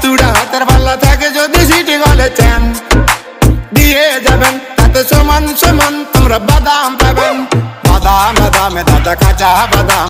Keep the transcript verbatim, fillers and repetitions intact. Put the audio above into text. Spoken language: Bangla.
দুটা হাতের পাল্লা থাকে যদি সিটি গলে চান দিয়ে যাবেন তাতে সমান সমান তোমরা বাদাম পাবেন। বাদাম বাদামে দাদা কাঁচা বাদাম।